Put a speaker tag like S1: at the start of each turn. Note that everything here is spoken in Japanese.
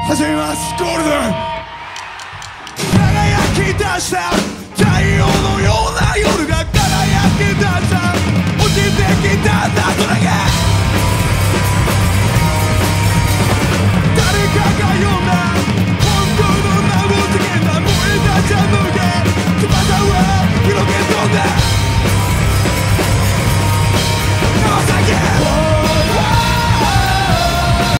S1: 始めます。ゴールド輝き出した太陽のような夜が輝き出した落ちてきた夏